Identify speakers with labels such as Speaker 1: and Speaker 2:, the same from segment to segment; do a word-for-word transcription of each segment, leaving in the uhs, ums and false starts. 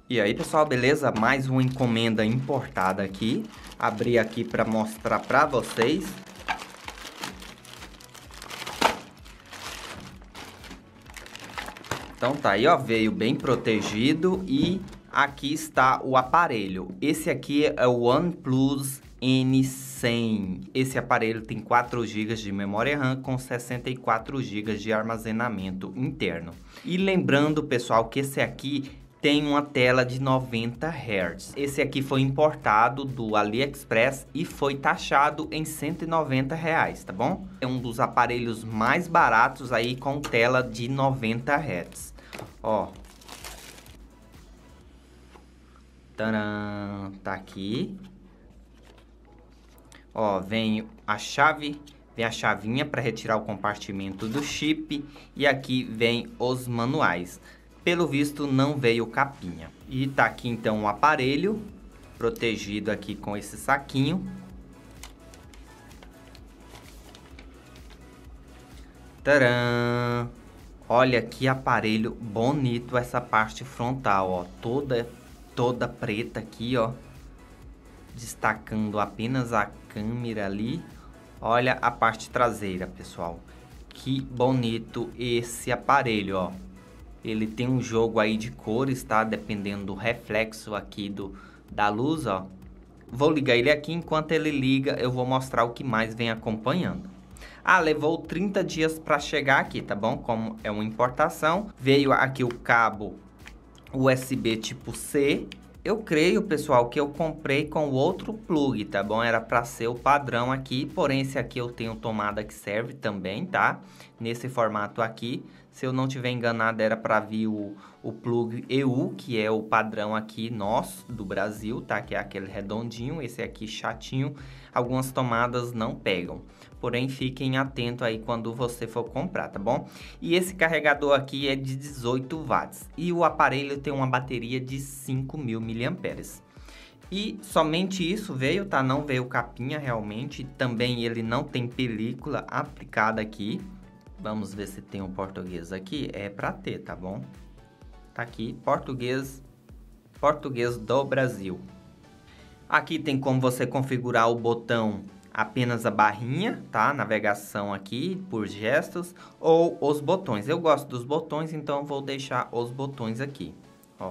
Speaker 1: E aí, pessoal, beleza? Mais uma encomenda importada aqui. Abri aqui para mostrar para vocês. Então tá aí, ó, veio bem protegido e aqui está o aparelho. Esse aqui é o OnePlus N cem. Esse aparelho tem quatro gigas de memória RAM com sessenta e quatro gigas de armazenamento interno. E lembrando, pessoal, que esse aqui tem uma tela de noventa hertz. Esse aqui foi importado do AliExpress e foi taxado em cento e noventa reais, tá bom? É um dos aparelhos mais baratos aí com tela de noventa hertz. Ó. Tcharam! Tá aqui. Ó, vem a chave, vem a chavinha para retirar o compartimento do chip e aqui vem os manuais. Pelo visto, não veio capinha. E tá aqui, então, o aparelho, protegido aqui com esse saquinho. Tcharam! Olha que aparelho bonito essa parte frontal, ó. Toda, toda preta aqui, ó. Destacando apenas a câmera ali. Olha a parte traseira, pessoal. Que bonito esse aparelho, ó. Ele tem um jogo aí de cores, tá? Dependendo do reflexo aqui do, da luz, ó. Vou ligar ele aqui. Enquanto ele liga, eu vou mostrar o que mais vem acompanhando. Ah, levou trinta dias para chegar aqui, tá bom? Como é uma importação. Veio aqui o cabo U S B tipo C. Eu creio, pessoal, que eu comprei com outro plug, tá bom? Era para ser o padrão aqui, porém esse aqui eu tenho tomada que serve também, tá? Nesse formato aqui. Se eu não tiver enganado, era para vir o, o plug E U, que é o padrão aqui nosso, do Brasil, tá? Que é aquele redondinho, esse aqui chatinho. Algumas tomadas não pegam. Porém, fiquem atentos aí quando você for comprar, tá bom? E esse carregador aqui é de dezoito watts. E o aparelho tem uma bateria de cinco mil miliamperes. E somente isso veio, tá? Não veio capinha realmente. Também ele não tem película aplicada aqui. Vamos ver se tem um português aqui. É para ter, tá bom? Tá aqui, português, português do Brasil. Aqui tem como você configurar o botão apenas a barrinha, tá? Navegação aqui por gestos ou os botões. Eu gosto dos botões, então vou deixar os botões aqui, ó.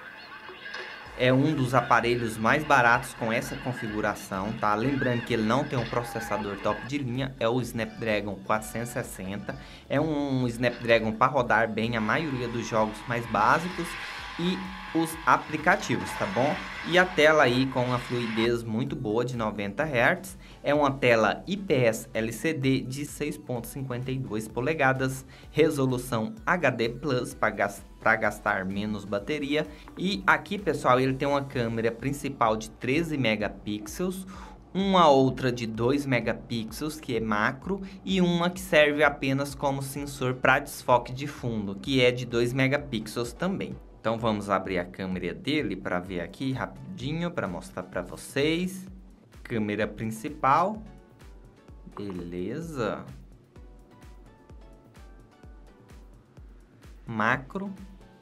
Speaker 1: É um dos aparelhos mais baratos com essa configuração, tá? Lembrando que ele não tem um processador top de linha, é o Snapdragon quatrocentos e sessenta. É um Snapdragon para rodar bem a maioria dos jogos mais básicos e os aplicativos, tá bom? E a tela aí com uma fluidez muito boa de noventa hertz. É uma tela I P S L C D de seis ponto cinquenta e dois polegadas, resolução H D plus para gastar para gastar menos bateria. E aqui, pessoal, ele tem uma câmera principal de treze megapixels, uma outra de dois megapixels, que é macro, e uma que serve apenas como sensor para desfoque de fundo, que é de dois megapixels também. Então vamos abrir a câmera dele para ver aqui rapidinho, para mostrar para vocês. Câmera principal. Beleza. Macro.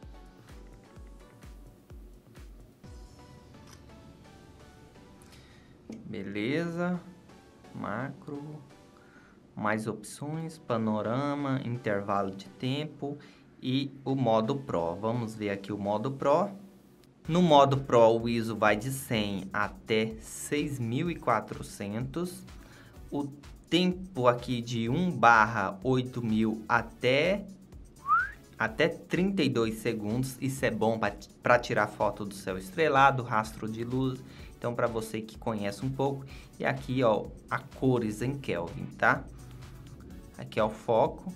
Speaker 1: Beleza. Macro. Mais opções, panorama, intervalo de tempo e o modo Pro. Vamos ver aqui o modo Pro. No modo Pro, o I S O vai de cem até seis mil e quatrocentos. O tempo aqui de um barra oito mil até... até trinta e dois segundos. Isso é bom para tirar foto do céu estrelado, rastro de luz. Então, para você que conhece um pouco. E aqui, ó, a cores em Kelvin, tá? Aqui é o foco.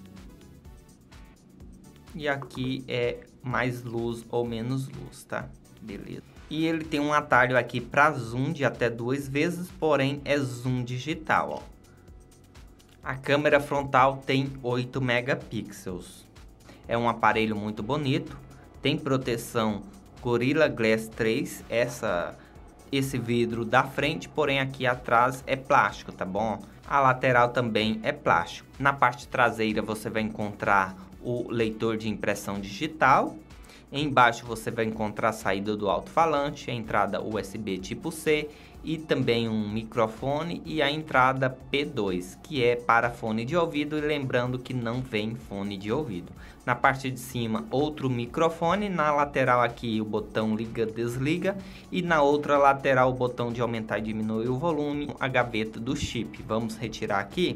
Speaker 1: E aqui é mais luz ou menos luz, tá? Beleza. E ele tem um atalho aqui para zoom de até duas vezes, porém é zoom digital, ó. A câmera frontal tem oito megapixels. É um aparelho muito bonito, tem proteção Gorilla Glass três, essa, esse vidro da frente, porém aqui atrás é plástico, tá bom? A lateral também é plástico. Na parte traseira você vai encontrar o leitor de impressão digital Embaixo você vai encontrar a saída do alto-falante, a entrada U S B tipo C e também um microfone e a entrada P dois, que é para fone de ouvido, e lembrando que não vem fone de ouvido. Na parte de cima, outro microfone, na lateral aqui o botão liga-desliga e na outra lateral o botão de aumentar e diminuir o volume, a gaveta do chip. Vamos retirar aqui.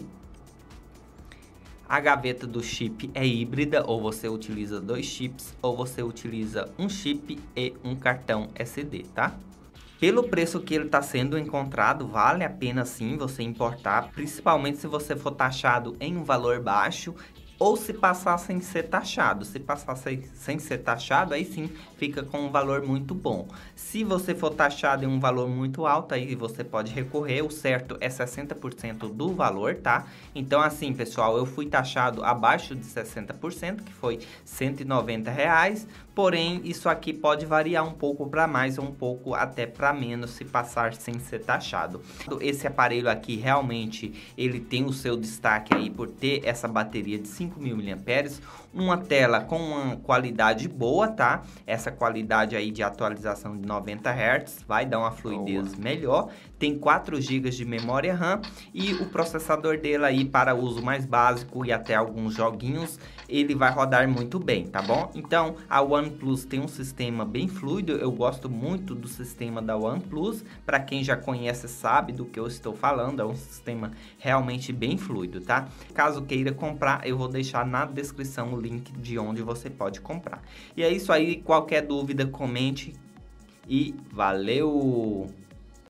Speaker 1: A gaveta do chip é híbrida, ou você utiliza dois chips, ou você utiliza um chip e um cartão S D, tá? Pelo preço que ele está sendo encontrado, vale a pena sim você importar, principalmente se você for taxado em um valor baixo, ou se passar sem ser taxado. Se passar sem, sem ser taxado, aí sim fica com um valor muito bom. Se você for taxado em um valor muito alto, aí você pode recorrer. O certo é sessenta por cento do valor, tá? Então assim, pessoal, eu fui taxado abaixo de sessenta por cento, que foi cento e noventa reais. Porém, isso aqui pode variar um pouco para mais ou um pouco até para menos se passar sem ser taxado. Esse aparelho aqui realmente ele tem o seu destaque aí por ter essa bateria de cinco mil miliamperes, uma tela com uma qualidade boa, tá? Essa qualidade aí de atualização de noventa hertz vai dar uma fluidez boa. Melhor. Tem quatro gigas de memória RAM e o processador dele aí para uso mais básico e até alguns joguinhos, ele vai rodar muito bem, tá bom? Então, a OnePlus tem um sistema bem fluido, eu gosto muito do sistema da OnePlus, para quem já conhece sabe do que eu estou falando, é um sistema realmente bem fluido, tá? Caso queira comprar, eu vou deixar na descrição o link de onde você pode comprar. E é isso aí, qualquer dúvida, comente e valeu!